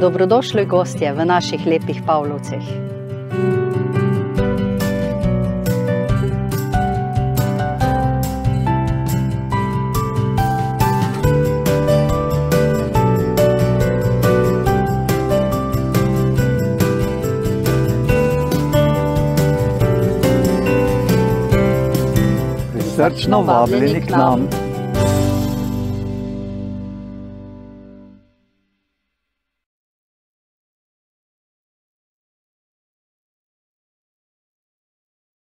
Dobrodošli gostje v naših lepih Pavlovcih. Srčno vabljeni k nam.